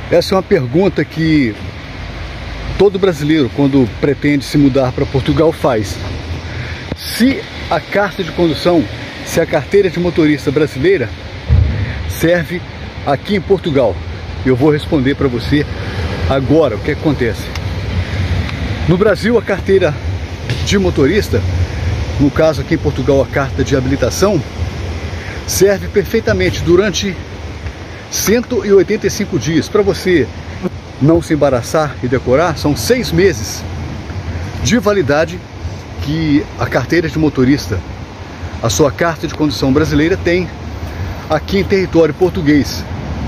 Essa é uma pergunta que todo brasileiro, quando pretende se mudar para Portugal, faz. Se a carta de condução, se a carteira de motorista brasileira serve aqui em Portugal. Eu vou responder para você agora o que acontece. No Brasil, a carteira de motorista, no caso aqui em Portugal a carta de habilitação, serve perfeitamente durante 185 dias. Para você não se embaraçar e decorar, são 6 meses de validade que a carteira de motorista, a sua carta de condução brasileira, tem aqui em território português.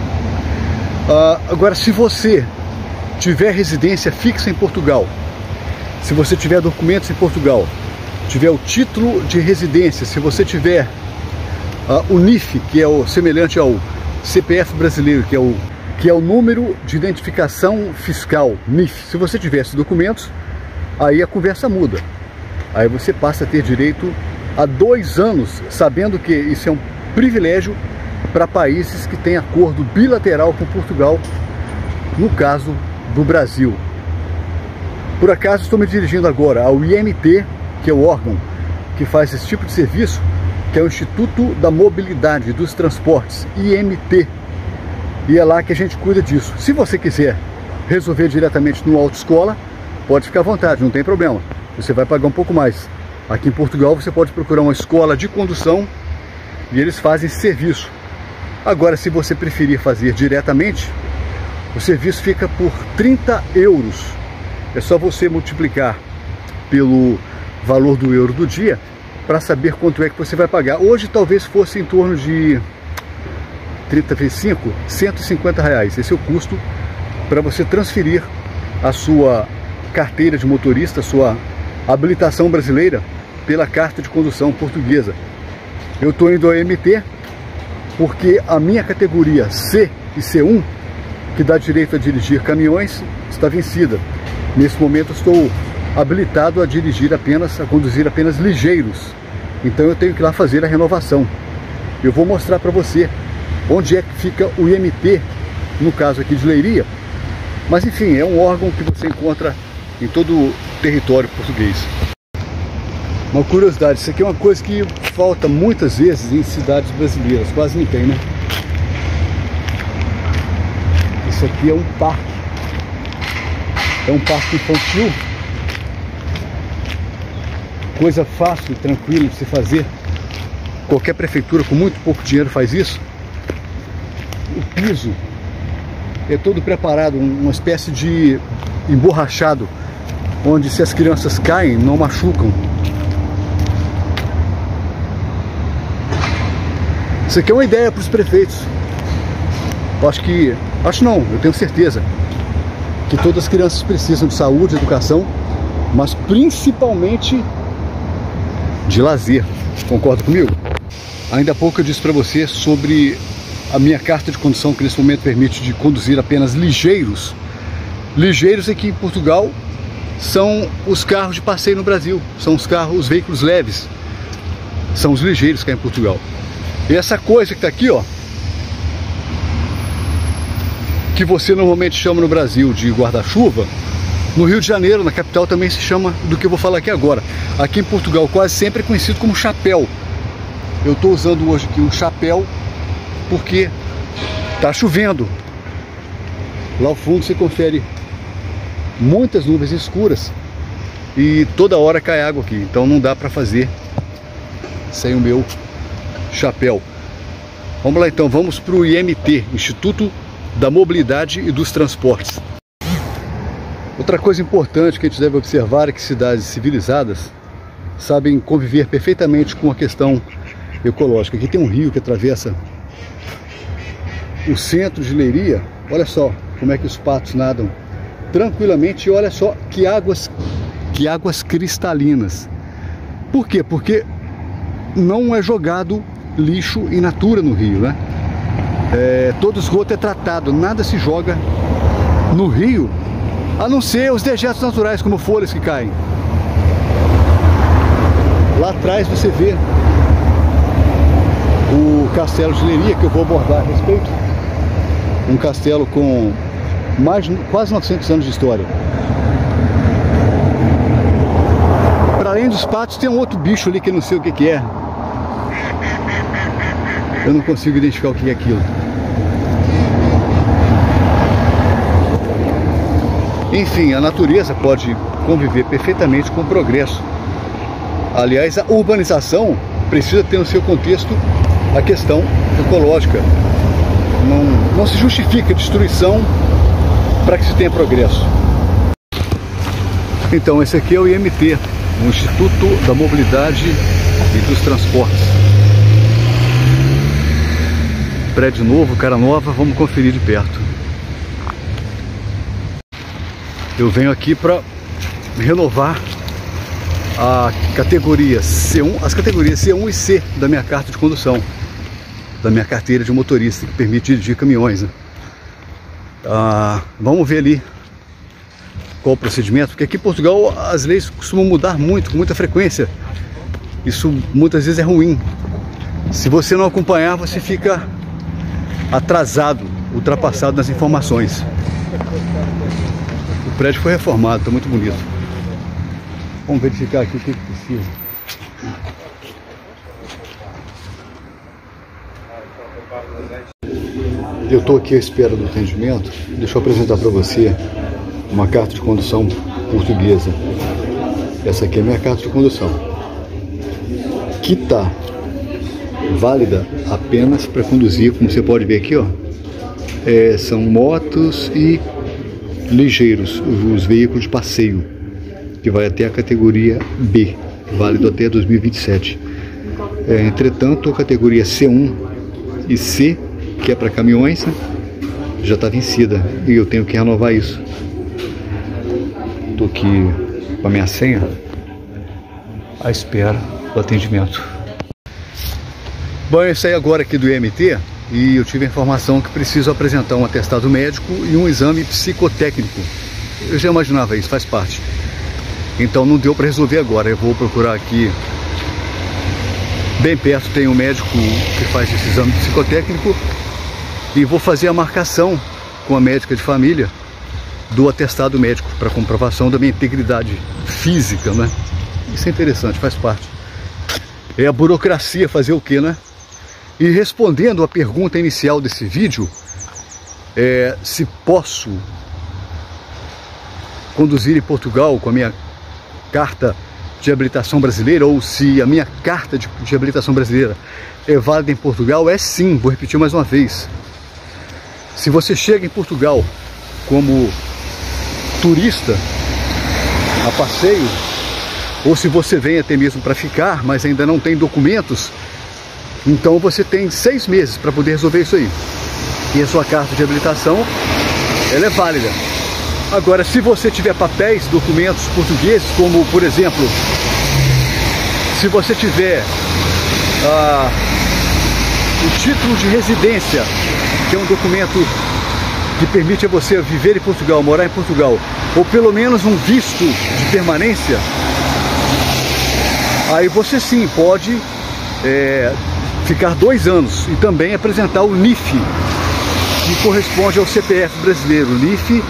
Agora, se você tiver residência fixa em Portugal, se você tiver documentos em Portugal, tiver o título de residência, se você tiver o NIF, que é o semelhante ao CPF brasileiro, que é o número de identificação fiscal, NIF, se você tiver esses documentos, aí a conversa muda. Aí você passa a ter direito a 2 anos, sabendo que isso é um privilégio para países que têm acordo bilateral com Portugal, no caso do Brasil. Por acaso estou me dirigindo agora ao IMT, que é o órgão que faz esse tipo de serviço, que é o Instituto da Mobilidade dos Transportes, IMT. E é lá que a gente cuida disso. Se você quiser resolver diretamente no autoescola, pode ficar à vontade, não tem problema. Você vai pagar um pouco mais. Aqui em Portugal você pode procurar uma escola de condução e eles fazem esse serviço. Agora, se você preferir fazer diretamente, o serviço fica por 30 euros. É só você multiplicar pelo valor do euro do dia para saber quanto é que você vai pagar. Hoje talvez fosse em torno de 30 vezes 5, 150 reais. Esse é o custo para você transferir a sua carteira de motorista, a sua habilitação brasileira, pela carta de condução portuguesa. Eu estou indo ao IMT porque a minha categoria C e C1, que dá direito a dirigir caminhões, está vencida. Nesse momento estou habilitado a conduzir apenas ligeiros. Então eu tenho que ir lá fazer a renovação. Eu vou mostrar para você onde é que fica o IMT, no caso aqui de Leiria. Mas enfim, é um órgão que você encontra em todo o território português. Uma curiosidade, isso aqui é uma coisa que falta muitas vezes em cidades brasileiras, quase nem tem, né? Isso aqui é um parque. É um parque infantil. Coisa fácil e tranquila de se fazer. Qualquer prefeitura com muito pouco dinheiro faz isso. O piso é todo preparado, uma espécie de emborrachado, onde se as crianças caem, não machucam. Isso aqui é uma ideia para os prefeitos. Eu tenho certeza que todas as crianças precisam de saúde, educação, mas principalmente de lazer. Concorda comigo? Ainda há pouco eu disse para você sobre a minha carta de condução, que nesse momento permite de conduzir apenas ligeiros. Ligeiros aqui em Portugal são os carros de passeio no Brasil, são os veículos leves, são os ligeiros que há em Portugal. E essa coisa que está aqui, ó, que você normalmente chama no Brasil de guarda-chuva, no Rio de Janeiro, na capital, também se chama do que eu vou falar aqui agora. Aqui em Portugal quase sempre é conhecido como chapéu. Eu estou usando hoje aqui um chapéu porque está chovendo. Lá ao fundo você confere muitas nuvens escuras e toda hora cai água aqui, então não dá para fazer sem o meu chapéu. Vamos lá então, vamos para o IMT, Instituto da Mobilidade e dos Transportes. Outra coisa importante que a gente deve observar é que cidades civilizadas sabem conviver perfeitamente com a questão ecológica. Aqui tem um rio que atravessa o centro de Leiria. Olha só como é que os patos nadam tranquilamente e olha só que águas cristalinas. Por quê? Porque não é jogado lixo in natura no rio, né? Todo esgoto é tratado, nada se joga no rio, a não ser os dejetos naturais, como folhas que caem. Lá atrás você vê o castelo de Leiria, que eu vou abordar a respeito. Um castelo com quase 900 anos de história. Para além dos patos, tem um outro bicho ali que eu não sei o que é. Eu não consigo identificar o que é aquilo. Enfim, a natureza pode conviver perfeitamente com o progresso. Aliás, a urbanização precisa ter no seu contexto a questão ecológica. Não se justifica destruição para que se tenha progresso. Então, esse aqui é o IMT, o Instituto da Mobilidade e dos Transportes. Prédio novo, cara nova, vamos conferir de perto. Eu venho aqui para renovar a categoria C1, as categorias C1 e C da minha carta de condução, da minha carteira de motorista, que permite dirigir caminhões, né? Vamos ver ali qual o procedimento, porque aqui em Portugal as leis costumam mudar muito, com muita frequência. Isso muitas vezes é ruim. Se você não acompanhar, você fica atrasado, ultrapassado nas informações. O prédio foi reformado, está muito bonito. Vamos verificar aqui o que precisa. Eu estou aqui à espera do atendimento. Deixa eu apresentar para você uma carta de condução portuguesa. Essa aqui é a minha carta de condução, que está válida apenas para conduzir, como você pode ver aqui, ó. São motos e ligeiros, os veículos de passeio, que vai até a categoria B, válido até 2027. Entretanto, a categoria C1 e C, que é para caminhões, né, já está vencida e eu tenho que renovar isso. Estou aqui com a minha senha à espera do atendimento. Bom, eu saí agora aqui do IMT e eu tive a informação que preciso apresentar um atestado médico e um exame psicotécnico. Eu já imaginava isso, faz parte. Então não deu para resolver agora. Eu vou procurar aqui, bem perto tem um médico que faz esse exame psicotécnico, e vou fazer a marcação com a médica de família do atestado médico para comprovação da minha integridade física, né? Isso é interessante, faz parte. É a burocracia fazer o quê, né? E respondendo à pergunta inicial desse vídeo, se posso conduzir em Portugal com a minha carta de habilitação brasileira, ou se a minha carta de habilitação brasileira é válida em Portugal, é sim. Vou repetir mais uma vez. Se você chega em Portugal como turista, a passeio, ou se você vem até mesmo para ficar, mas ainda não tem documentos, então você tem 6 meses para poder resolver isso aí. E a sua carta de habilitação, ela é válida. Agora, se você tiver papéis, documentos portugueses, como por exemplo, se você tiver o título de residência, que é um documento que permite a você viver em Portugal, morar em Portugal, ou pelo menos um visto de permanência, aí você sim pode ficar 2 anos e também apresentar o NIF, que corresponde ao CPF brasileiro. NIF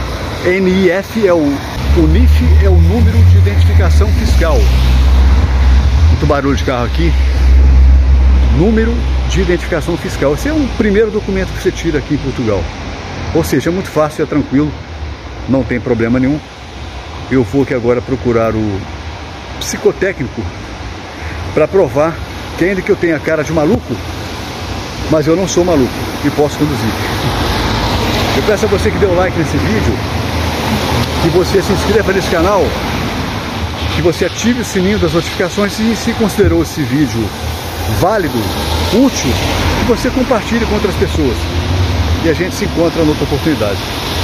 o NIF é o número de identificação fiscal. Muito barulho de carro aqui. Número de identificação fiscal. Esse é o primeiro documento que você tira aqui em Portugal. Ou seja, é muito fácil, é tranquilo, não tem problema nenhum. Eu vou aqui agora procurar o psicotécnico para provar que, ainda que eu tenha cara de maluco, mas eu não sou maluco e posso conduzir. Eu peço a você que dê um like nesse vídeo, que você se inscreva nesse canal, que você ative o sininho das notificações, e se considerou esse vídeo válido, útil, que você compartilhe com outras pessoas. E a gente se encontra em outra oportunidade.